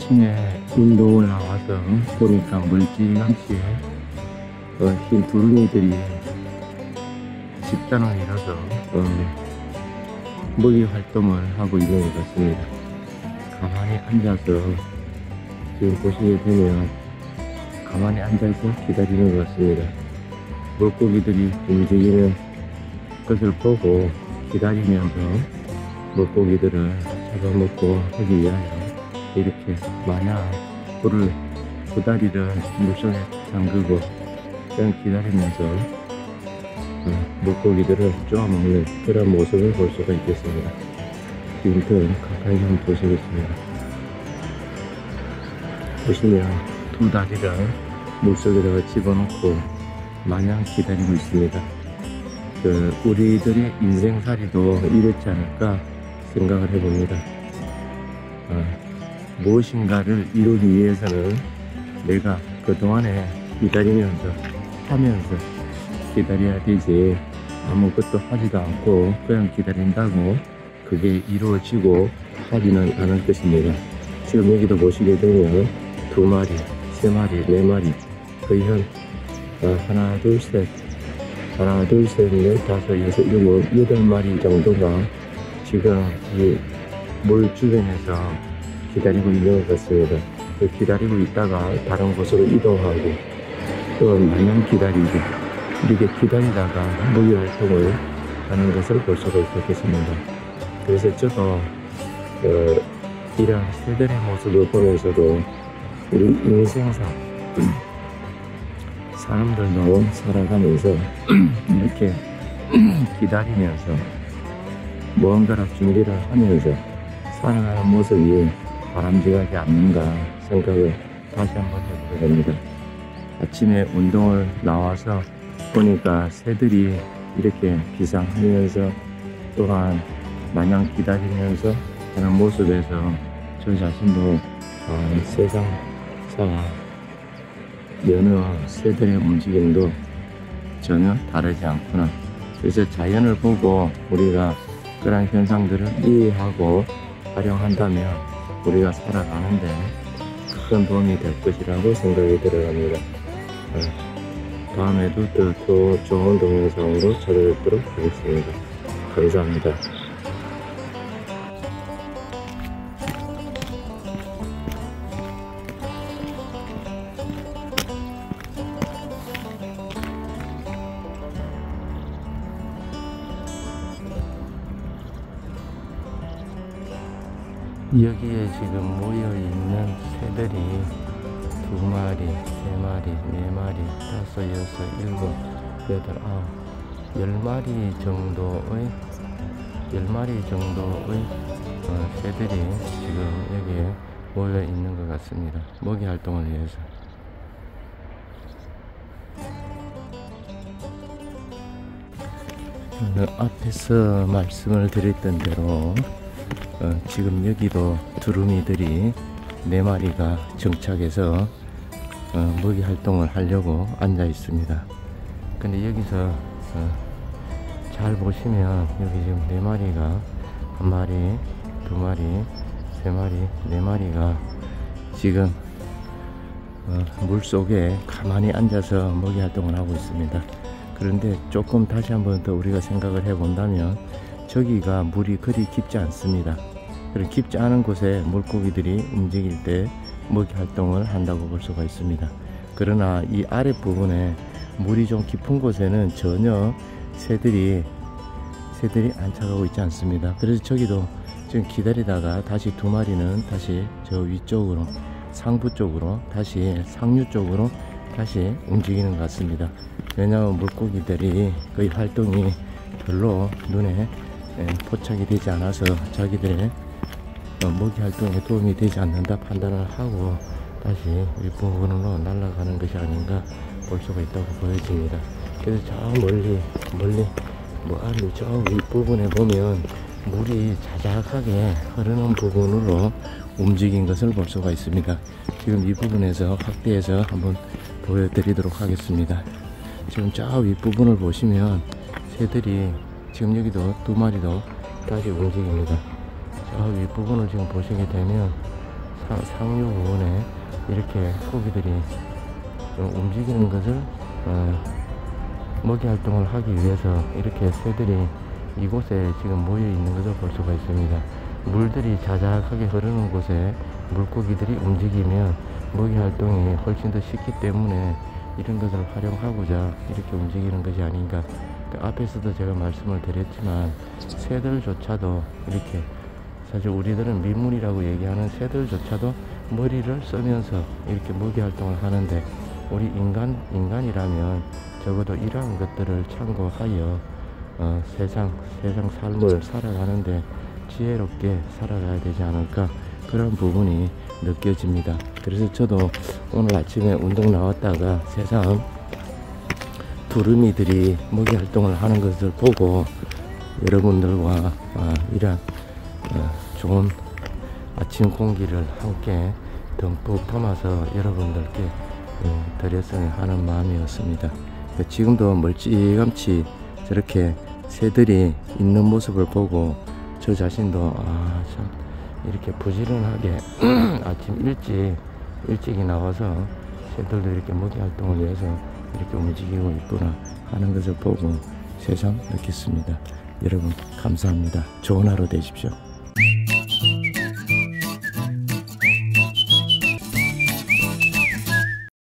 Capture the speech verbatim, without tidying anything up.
아침에 운동을 나와서 보니까 멀찌감치 어, 흰 두루미들이 집단을 이뤄서 어, 먹이 활동을 하고 있는 것 같습니다. 가만히 앉아서 지금 보시게 되면 가만히 앉아서 기다리는 것 같습니다. 물고기들이 움직이는 것을 보고 기다리면서 물고기들을 잡아먹고 하기 위하여 이렇게 마냥 불을 두 다리를 물속에 잠그고 그냥 기다리면서 어, 물고기들을 쪼아먹는 그런 모습을 볼 수가 있겠습니다. 지금부터 가까이 한번 보시겠습니다. 보시면 두 다리를 물속에다가 집어넣고 마냥 기다리고 있습니다. 그 우리들의 인생살이도 이렇지 않을까 생각을 해봅니다. 어, 무엇인가를 이루기 위해서는 내가 그동안에 기다리면서 하면서 기다려야 되지, 아무것도 하지도 않고 그냥 기다린다고 그게 이루어지고 하지는 않을 것입니다. 지금 여기도 보시게 되면 두 마리, 세 마리, 네 마리 거의 한 어, 하나 둘 셋 하나 둘 셋 넷 다섯 여섯 일곱 여덟 마리 정도가 지금 이 물 주변에서 기다리고 있는 것 같습니다. 그 기다리고 있다가 다른 곳으로 이동하고 또 마냥 기다리고 이렇게 기다리다가 먹이 활동을 하는 것을 볼 수가 있겠습니다. 그래서 저도 어, 이런 새들의 모습을 보면서도 우리 인생사 사람들도 살아가면서 이렇게 기다리면서 무언가를 준비를 하면서 살아가는 모습이 바람직하지 않는가 생각을 다시 한번 해보게 됩니다. 아침에 운동을 나와서 보니까 새들이 이렇게 비상하면서 또한 마냥 기다리면서 하는 모습에서 저 자신도 어, 세상사 여느 새들의 움직임도 전혀 다르지 않구나. 그래서 자연을 보고 우리가 그런 현상들을 이해하고 활용한다면 우리가 살아가는데 큰 도움이 될 것이라고 생각이 들어갑니다. 다음에도 더, 더 좋은 동영상으로 찾아뵙도록 하겠습니다. 감사합니다. 여기에 지금 모여있는 새들이 두 마리, 세 마리, 네 마리, 다섯, 여섯, 일곱, 여덟, 아홉, 열 마리 정도의 열 마리 정도의 어, 새들이 지금 여기에 모여있는 것 같습니다. 먹이 활동을 위해서. 어, 앞에서 말씀을 드렸던 대로 어, 지금 여기도 두루미들이 네 마리가 정착해서 어, 먹이 활동을 하려고 앉아 있습니다. 근데 여기서 어, 잘 보시면 여기 지금 네 마리가 한 마리, 두 마리, 세 마리, 네 마리가 지금 어, 물 속에 가만히 앉아서 먹이 활동을 하고 있습니다. 그런데 조금 다시 한번 더 우리가 생각을 해 본다면 저기가 물이 그리 깊지 않습니다. 그리고 깊지 않은 곳에 물고기들이 움직일 때 먹이 활동을 한다고 볼 수가 있습니다. 그러나 이 아랫부분에 물이 좀 깊은 곳에는 전혀 새들이 새들이 안착하고 있지 않습니다. 그래서 저기도 지금 기다리다가 다시 두 마리는 다시 저 위쪽으로 상부 쪽으로 다시 상류 쪽으로 다시 움직이는 것 같습니다. 왜냐하면 물고기들이 거의 활동이 별로 눈에 포착이 되지 않아서 자기들의 먹이 활동에 도움이 되지 않는다 판단을 하고 다시 윗부분으로 날아가는 것이 아닌가 볼 수가 있다고 보여집니다. 그래서 저 멀리 멀리 뭐 아래 저 윗부분에 보면 물이 자작하게 흐르는 부분으로 움직인 것을 볼 수가 있습니다. 지금 이 부분에서 확대해서 한번 보여드리도록 하겠습니다. 지금 저 윗부분을 보시면 새들이 지금 여기도 두 마리도 다시 움직입니다. 저 윗부분을 지금 보시게 되면 상, 상류 부분에 이렇게 고기들이 움직이는 것을 어, 먹이 활동을 하기 위해서 이렇게 새들이 이곳에 지금 모여 있는 것을 볼 수가 있습니다. 물들이 자작하게 흐르는 곳에 물고기들이 움직이면 먹이 활동이 훨씬 더 쉽기 때문에 이런 것을 활용하고자 이렇게 움직이는 것이 아닌가. 그 앞에서도 제가 말씀을 드렸지만 새들조차도 이렇게, 사실 우리들은 민물이라고 얘기하는 새들조차도 머리를 쓰면서 이렇게 먹이 활동을 하는데, 우리 인간, 인간이라면 적어도 이러한 것들을 참고하여 어, 세상, 세상 삶을 살아가는데 지혜롭게 살아가야 되지 않을까, 그런 부분이 느껴집니다. 그래서 저도 오늘 아침에 운동 나왔다가 세상 두루미들이 먹이 활동을 하는 것을 보고 여러분들과 어, 이런 어, 좋은 아침 공기를 함께 듬뿍 담아서 여러분들께 어, 드렸으면 하는 마음이었습니다. 지금도 멀찌감치 저렇게 새들이 있는 모습을 보고 저 자신도 아, 참 이렇게 부지런하게 아침 일찍 일찍이 나와서 새들도 이렇게 먹이 활동을 위해서 이렇게 움직이고 있구나 하는 것을 보고 새삼 느꼈습니다. 여러분 감사합니다. 좋은 하루 되십시오.